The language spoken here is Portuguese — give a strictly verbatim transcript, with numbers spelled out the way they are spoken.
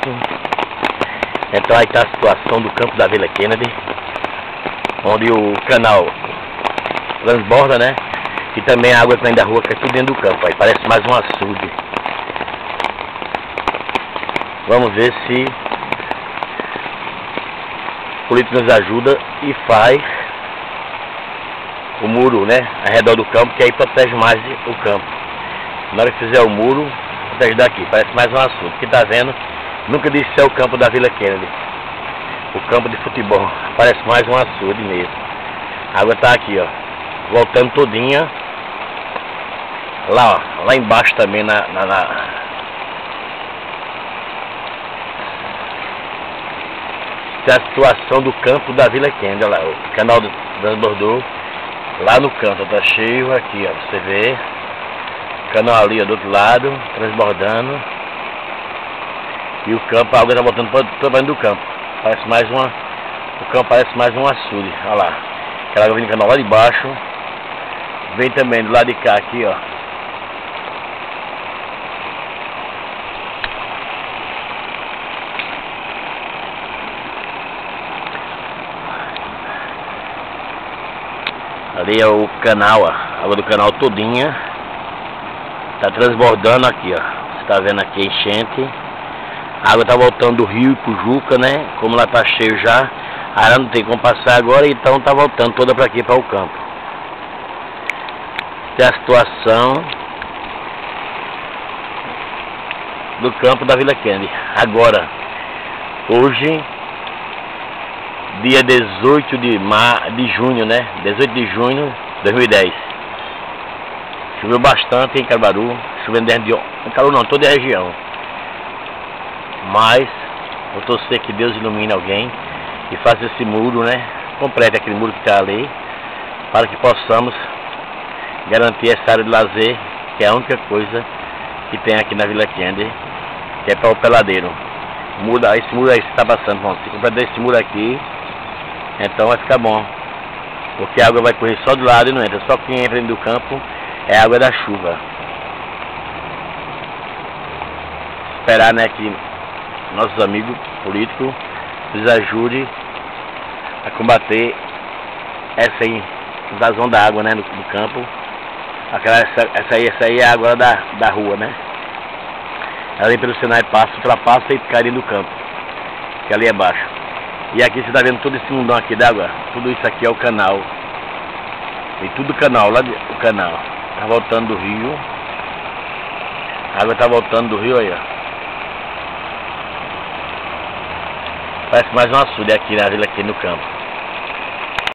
campo. Então aí está a situação do campo da Vila Kennedy, onde o canal transborda, né? E também a água que vem da rua cai tudo dentro do campo. Aí parece mais um açude. Vamos ver se o político nos ajuda e faz o muro, né, ao redor do campo, que aí protege mais o campo. Na hora que fizer o muro, protege daqui, parece mais um açude. Que tá vendo, nunca disse que é o campo da Vila Kennedy, o campo de futebol, parece mais um açude mesmo. A água tá aqui, ó, voltando todinha, lá, ó, lá embaixo também na, na, na a situação do campo da Vila Kennedy. Olha lá, o canal do transbordou lá no canto, tá cheio aqui, ó, você vê o canal ali, ó, do outro lado, transbordando, e o campo, a água tá voltando para dentro do campo, parece mais uma, o campo parece mais um açude. Olha lá, aquela água vem do canal lá de baixo, vem também do lado de cá aqui, ó. Ali é o canal, ó, a água do canal todinha tá transbordando aqui, ó. Você tá vendo aqui a enchente. A água tá voltando do rio pro Juca, né? Como lá tá cheio já, a área não tem como passar agora, então tá voltando toda para aqui, para o campo. Essa é a situação do campo da Vila Kennedy. Agora, hoje, dia dezoito de, ma... de junho, né? dezoito de junho de dois mil e dez. Choveu bastante em Caruaru, chovendo desde ontem. Caruaru não, toda a região. Mas, vou torcer que Deus ilumine alguém e faça esse muro, né? Complete aquele muro que está ali, para que possamos garantir essa área de lazer, que é a única coisa que tem aqui na Vila Kennedy, que é para o peladeiro. Muda, esse muro aí que está passando, bom, se completar esse muro aqui, então vai ficar bom, porque a água vai correr só do lado e não entra, só quem entra dentro do campo é a água da chuva. Esperar, né, que nossos amigos políticos nos ajudem a combater essa invasão da água, né, do, do campo. Aquela, essa, essa, aí, essa aí é a água da, da rua, né? Ela vem pelo Senai, passa, ultrapassa e cai dentro do campo, que ali é baixo. E aqui você está vendo todo esse mundão aqui d'água, tudo isso aqui é o canal. E tudo canal, lá de, o canal. Tá voltando do rio. A água tá voltando do rio aí, ó. Parece mais um açude aqui na vila, aqui no campo.